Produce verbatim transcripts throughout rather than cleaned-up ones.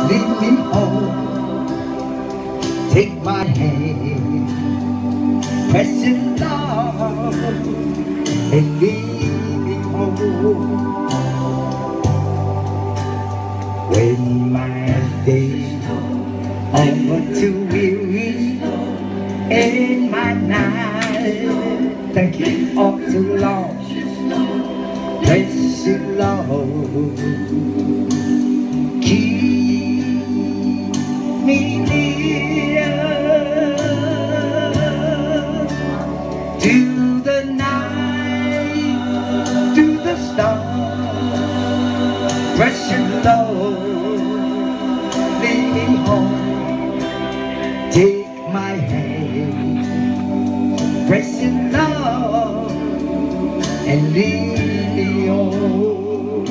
lead me home. Take my hand, precious Lord, and lead me home. When my days are too weary and my night, thank you, all too long, precious Lord, keep me near to the night, to the stars, precious Lord, lead me home. Take my hand, precious Lord, and lead me home.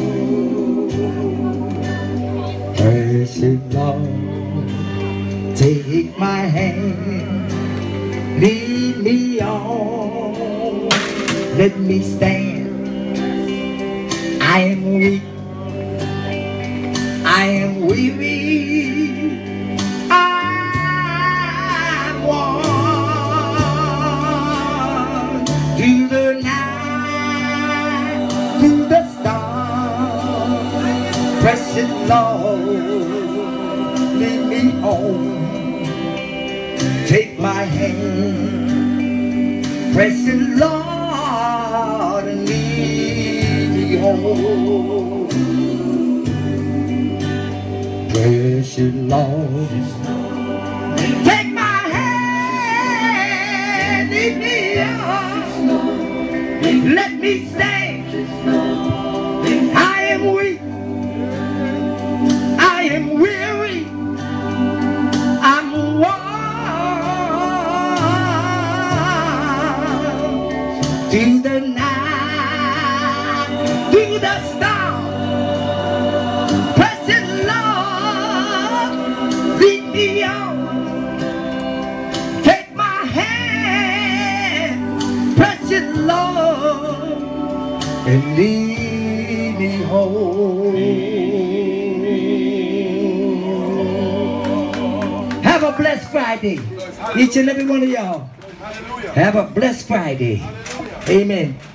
Precious Lord, take my hand, lead me on. Let me stand. I am weak, I am weary, I'm worn. To the night, to the stars, precious Lord, lead me home. Take my hand, precious Lord, and lead me home. Precious Lord, take my hand, lead me on. Let me stand. I am weak, I am weary, I'm worn. To the night, to the stars, precious Lord, lead me on. Take my hand, precious Lord, and lead me home. Have a blessed Friday, each and every one of y'all. Have a blessed Friday. Amen.